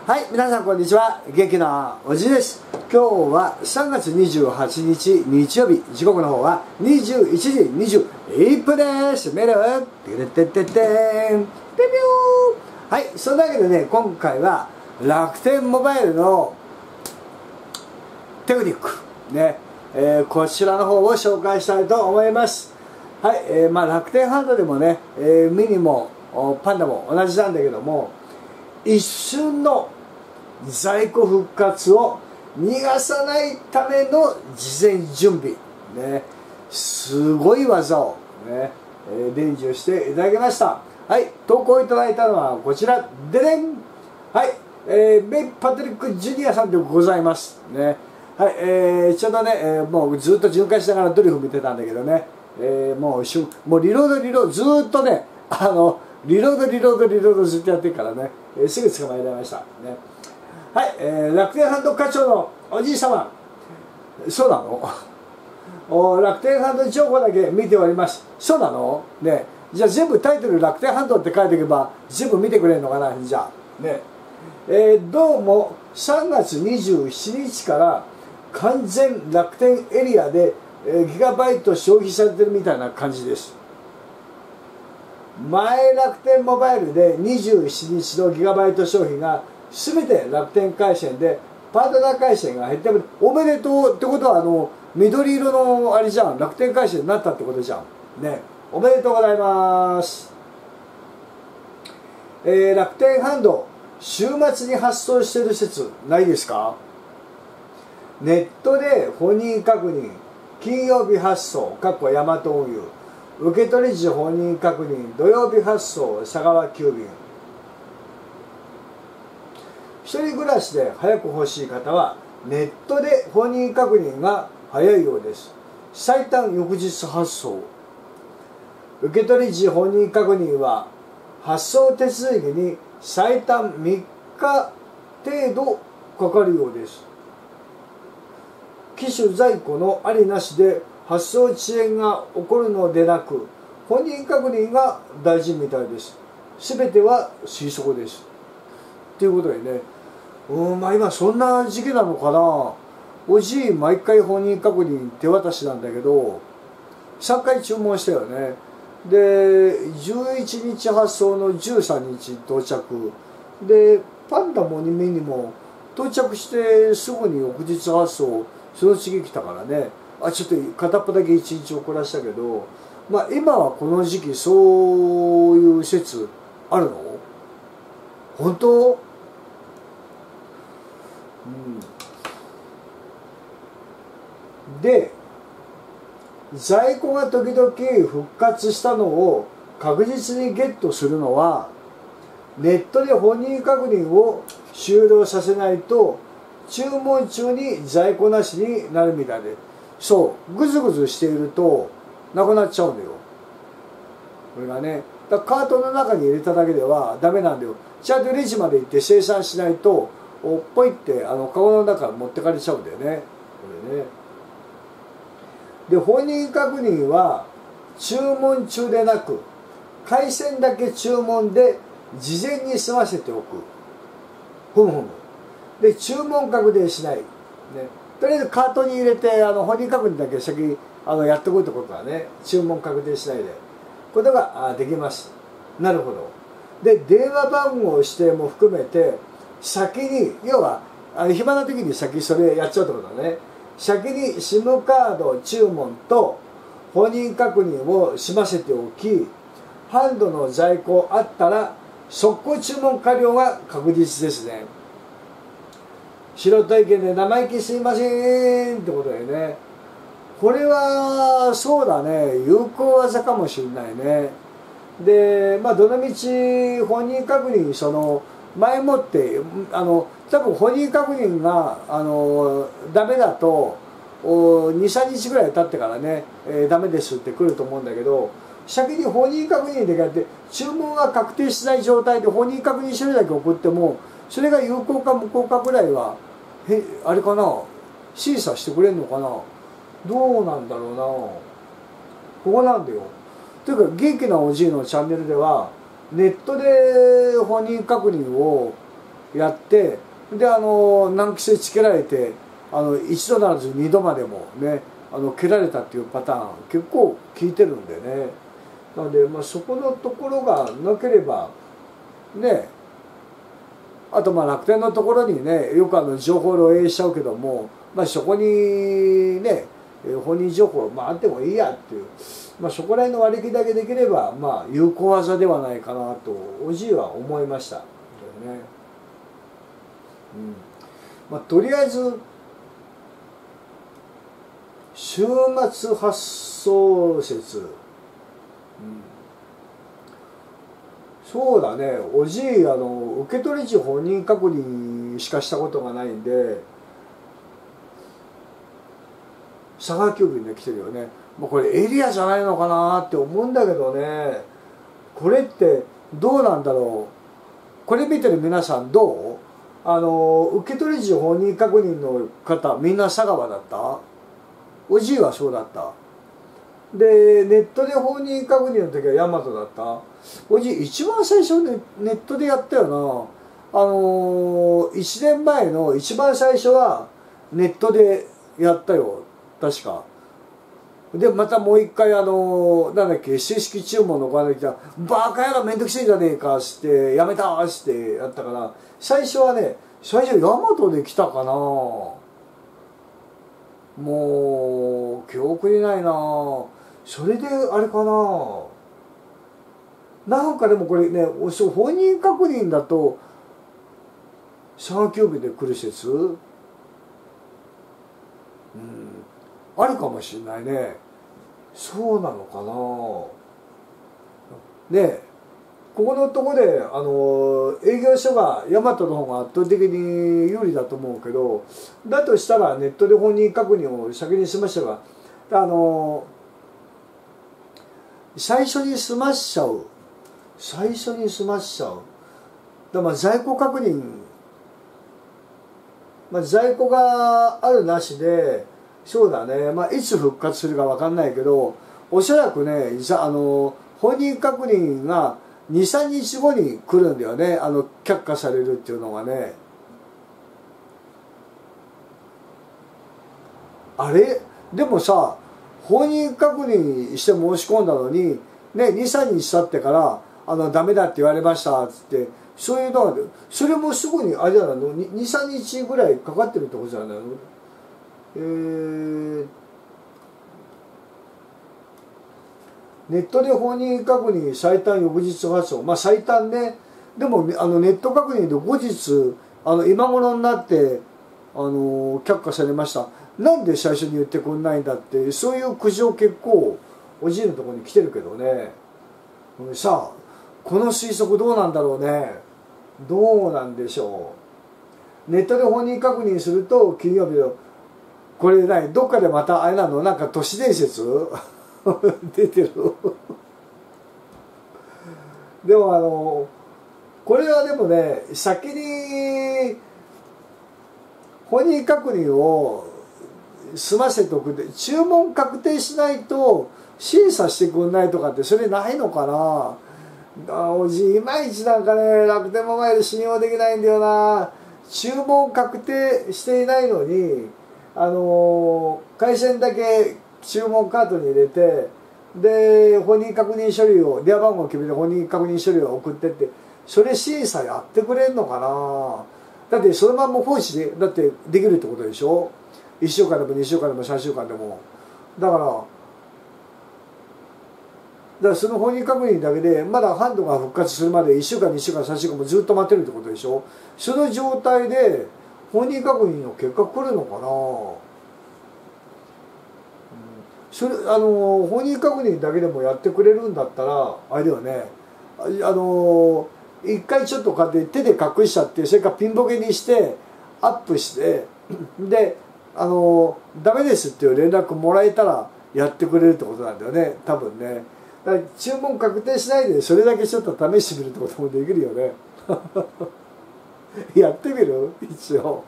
はい、皆さんこんにちは。元気なおじです。今日は3月28日日曜日、時刻の方は21時21分です。メールテレテテテンピピュー。はい、そんなわけでね、今回は楽天モバイルのテクニックね、こちらの方を紹介したいと思います。はい、楽天ハンドでもね、ミニもパンダも同じなんだけども、一瞬の在庫復活を逃がさないための事前準備ね、すごい技をね、伝授していただきました。はい、投稿いただいたのはこちらででん。はい、メイ・パトリック・ジュニアさんでございますね。はい、ちょうどね、もうずっと巡回しながらドリフ見てたんだけどね、もうリロードずっとね、リロードずっとやってるからね、すぐ捕まえられましたね。はい、楽天ハンド課長のおじい様、そうなの？楽天ハンド情報だけ見ております。そうなの？ね、じゃあ全部タイトル楽天ハンドって書いておけば全部見てくれるのかな、じゃあね。どうも3月27日から完全楽天エリアで、ギガバイト消費されてるみたいな感じです。前楽天モバイルで27日のギガバイト消費が全て楽天回線でパートナー回線が減ってる。おめでとうってことは緑色のあれじゃん、楽天回線になったってことじゃんね。おめでとうございます。楽天ハンド週末に発送している説ないですか？ネットで本人確認、金曜日発送ヤマト運輸、受取時本人確認、土曜日発送佐川急便。一人暮らしで早く欲しい方はネットで本人確認が早いようです。最短翌日発送。受取時本人確認は発送手続きに最短3日程度かかるようです。機種在庫のありなしで発送遅延が起こるのでなく、本人確認が大事みたいです。すべては推測です。ということでね、今そんな時期なのかな。おじい毎回本人確認手渡しなんだけど、3回注文したよね。で11日発送の13日到着で、パンダもミニも到着してすぐに翌日発送、その次来たからね、ちょっと片っぽだけ1日遅らしたけど、今はこの時期そういう説あるの？本当？で在庫が時々復活したのを確実にゲットするのは、ネットで本人確認を終了させないと注文中に在庫なしになるみたいで、そうグズグズしているとなくなっちゃうんだよ、これがね。だからカートの中に入れただけではダメなんだよ。ちゃんとレジまで行って精算しないとポイってカゴの中に持ってかれちゃうんだよね、これね。で本人確認は注文中でなく、回線だけ注文で事前に済ませておく。で注文確認しない、ね、とりあえずカートに入れて本人確認だけ先やってこいってことはね、注文確認しないでことができます。なるほど。で電話番号指定も含めて先に、要は暇な時に先それやっちゃうってことだね。先に SIM カード注文と本人確認を済ませておき、ハンドの在庫あったら速攻注文完了が確実ですね。素人意見で生意気すいませんってことだよね。これはそうだね、有効技かもしれないね。でどのみち本人確認前もって多分本人確認がダメだと23日ぐらい経ってからね、ダメですって来ると思うんだけど、先に本人確認でやって注文が確定しない状態で本人確認書類だけ送っても、それが有効か無効かぐらいはあれかな、審査してくれるのかな。どうなんだろうな。ここなんだよ。というか元気なおじいのチャンネルではネットで本人確認をやってで難癖つけられて一度ならず二度までもね蹴られたっていうパターン結構聞いてるんでね。なので、そこのところがなければね、あと楽天のところにねよく情報漏洩しちゃうけども、そこにね本人情報あってもいいやっていう、そこら辺の割り切りだけできれば有効技ではないかなとおじいは思いました。ね、とりあえず週末発送説、そうだね、おじい受け取り時本人確認しかしたことがないんで佐川急便で来てるよね。これエリアじゃないのかなって思うんだけどね。これってどうなんだろう。これ見てる皆さんどう受け取り時本人確認の方みんな佐川だった？おじいはそうだった。でネットで本人確認の時は大和だった。おじい一番最初ネットでやったよな。1年前の一番最初はネットでやったよ確か。でまたもう一回なんだっけ正式注文のお金来たバカ野郎めんどくせえじゃねえかしてやめたしてやったから、最初はね大和で来たかな。もう記憶にないな。それであれかな。なんかでもこれね本人確認だと佐川急便で来る説あるかもしれないね。そうなのかな。ねここのとこで営業所が大和の方が圧倒的に有利だと思うけど、だとしたらネットで本人確認を先に済ませば最初に済ましちゃう。だ在庫確認、在庫があるなしでそうだね、いつ復活するか分かんないけどおそらくね本人確認が 2,3 日後に来るんだよね。却下されるっていうのがね。あれでもさ本人確認して申し込んだのにね 2,3 日経ってからダメだって言われましたっつってそういうのはそれもすぐにあれじゃないの 2,3 日ぐらいかかってるってことじゃないの。ネットで本人確認最短翌日発送最短ね。でもネット確認で後日今頃になって却下されました。なんで最初に言ってくんないんだってそういう苦情結構おじいのところに来てるけどね。さあこの推測どうなんだろうね。どうなんでしょう。ネットで本人確認すると金曜日のこれどっかでまたあれなのなんか都市伝説出てるでもこれはでもね先に本人確認を済ませておくで注文確定しないと審査してくんないとかってそれないのかな。おじいまいちなんかね楽天モバイル信用できないんだよな。注文確定していないのに回線だけ注文カートに入れてで本人確認書類を電話番号を決めて本人確認書類を送ってってそれ審査やってくれんのかな。だってそのまんま放置でだってできるってことでしょ。1週間でも2週間でも3週間でもだからその本人確認だけでまだハンドが復活するまで1週間2週間3週間もずっと待ってるってことでしょ。その状態で本人確認の結果来るのかな。それ本人確認だけでもやってくれるんだったらあれだよね。一回ちょっと手で隠しちゃってそれからピンボケにしてアップしてでダメですっていう連絡もらえたらやってくれるってことなんだよね多分ね。だから注文確定しないでそれだけちょっと試してみるってこともできるよねやってみる一応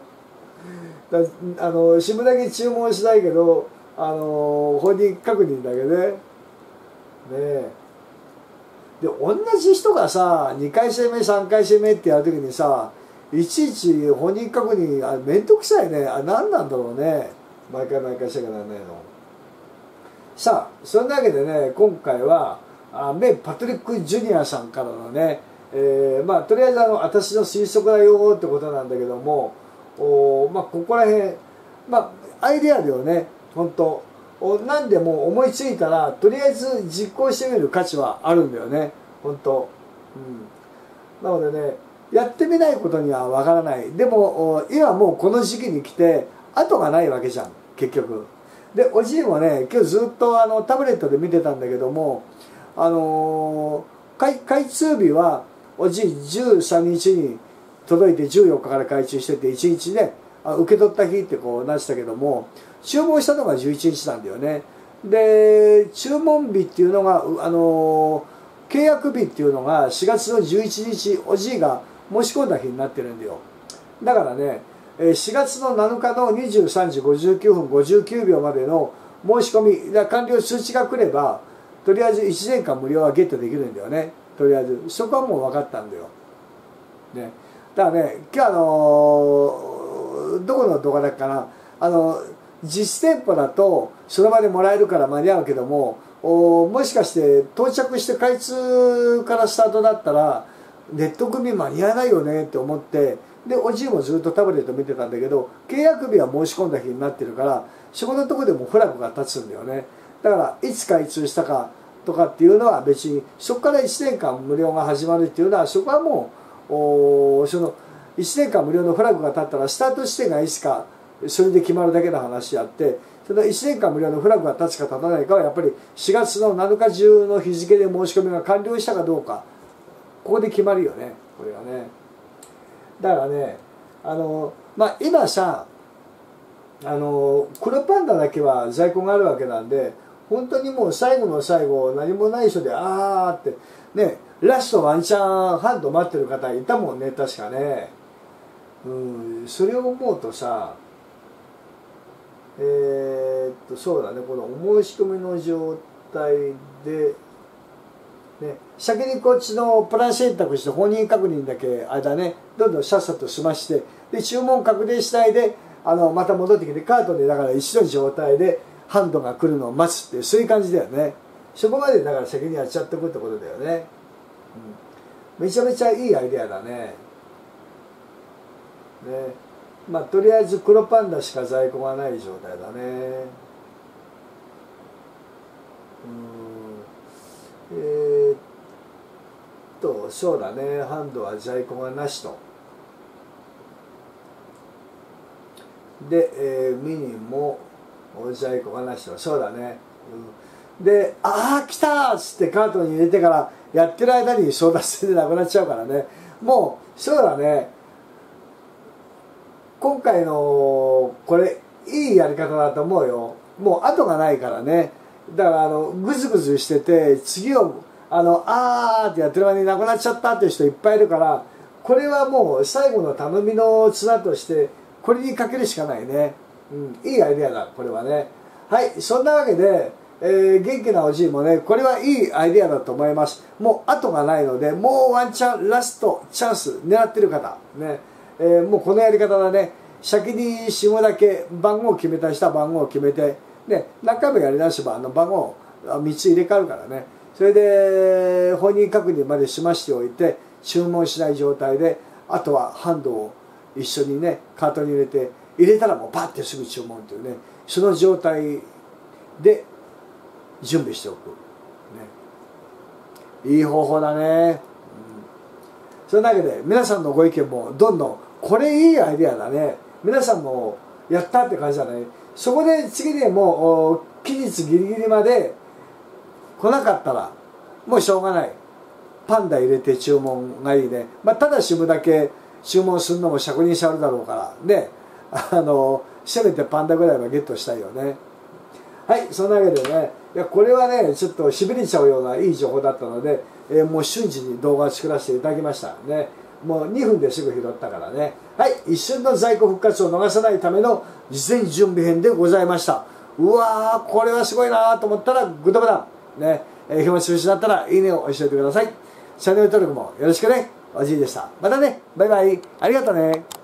SIMだけ注文しないけど本人確認だけね。で同じ人がさ2回戦目3回戦目ってやるときにさいちいち本人確認、あれめんどくさいね。何なんだろうね。毎回毎回しなきゃならないの。さあ、そんなわけでね、今回はメイ・パトリック・ジュニアさんからのね、まあとりあえず私の推測だよってことなんだけども、まあここら辺、まあアイデアではね、本当何でも思いついたらとりあえず実行してみる価値はあるんだよね、本当。なのでね、やってみないことにはわからない。でも今もうこの時期に来て後がないわけじゃん、結局。でおじいもね、今日ずっとタブレットで見てたんだけども、開通日はおじい13日に届いて14日から開通してて1日ね、受け取った日ってこうなってたけども、注文したのが11日なんだよね。で注文日っていうのが契約日っていうのが4月の11日おじいが申し込んだ日になってるんだよ。だからね、4月の7日の23時59分59秒までの申し込み完了通知が来ればとりあえず1年間無料はゲットできるんだよね。とりあえずそこはもう分かったんだよ、ね。だからね、今日どこの動画だっけかな、実店舗だとその場でもらえるから間に合うけども、もしかして到着して開通からスタートだったらネット組間に合わないよねって思って、でおじいもずっとタブレット見てたんだけど、契約日は申し込んだ日になってるからそこのとこでもフラグが立つんだよね。だからいつ開通したかとかっていうのは別に、そこから1年間無料が始まるっていうのはそこはもうその1年間無料のフラグが立ったらスタート地点がいつかそれで決まるだけの話であって、その1年間無料のフラグが立つか立たないかはやっぱり4月の7日中の日付で申し込みが完了したかどうか、ここで決まるよね、これはね。だからね、まあ今さ黒パンダだけは在庫があるわけなんで、本当にもう最後の最後何もない人でってね、ラストワンチャンハンド待ってる方いたもんね、確かね。それを思うとさ、そうだね、このお申し込みの状態で、ね、先にこっちのプラン選択して本人確認だけ間ね、どんどんさっさと済まして、で注文確認次第でまた戻ってきてカートでだから一度の状態でハンドが来るのを待つっていう、そういう感じだよね。そこまでだから先にやっちゃってくってことだよね。めちゃめちゃいいアイデアだね。まあとりあえず黒パンダしか在庫がない状態だね。そうだね、ハンドは在庫がなしと。で、ミニも在庫がなしと。そうだね。で、来たっつってカートに入れてからやってる間に争奪戦でなくなっちゃうからね。もう、そうだね。今回のこれいいやり方だと思うよ。もう後がないからね。だからぐずぐずしてて次をってやってる間になくなっちゃったっていう人いっぱいいるから、これはもう最後の頼みの綱としてこれにかけるしかないね。いいアイデアだこれはね。はい、そんなわけで、元気なおじいもね、これはいいアイデアだと思います。もう後がないので、もうワンチャンラストチャンス狙ってる方ね、もうこのやり方だね。先に下だけ番号を決めた人は番号を決めて、ね、何回もやり直せば番号3つ入れ替わるからね。それで本人確認まで済ましておいて注文しない状態で、あとはハンドを一緒にねカートに入れたらもうパッてすぐ注文というね、その状態で準備しておく、ね、いい方法だね。それだけで皆さんのご意見もどんどん、これいいアイデアだね、皆さんもやったって感じだね。そこで次でもう期日ギリギリまで来なかったらもうしょうがない、パンダ入れて注文がいいね。ただしむだけ注文するのも職人さんあるだろうからね、せめてパンダぐらいはゲットしたいよね。はい、そんなわけでね、いやこれはねちょっとしびれちゃうようないい情報だったので、もう瞬時に動画を作らせていただきましたね。もう2分ですぐ拾ったからね。はい、一瞬の在庫復活を逃さないための事前準備編でございました。うわー、これはすごいなと思ったらグッドボタンね、暇つぶしだったらいいねを押しておいてください。チャンネル登録もよろしくね。 おじいでした。またね、バイバイ。ありがとうね。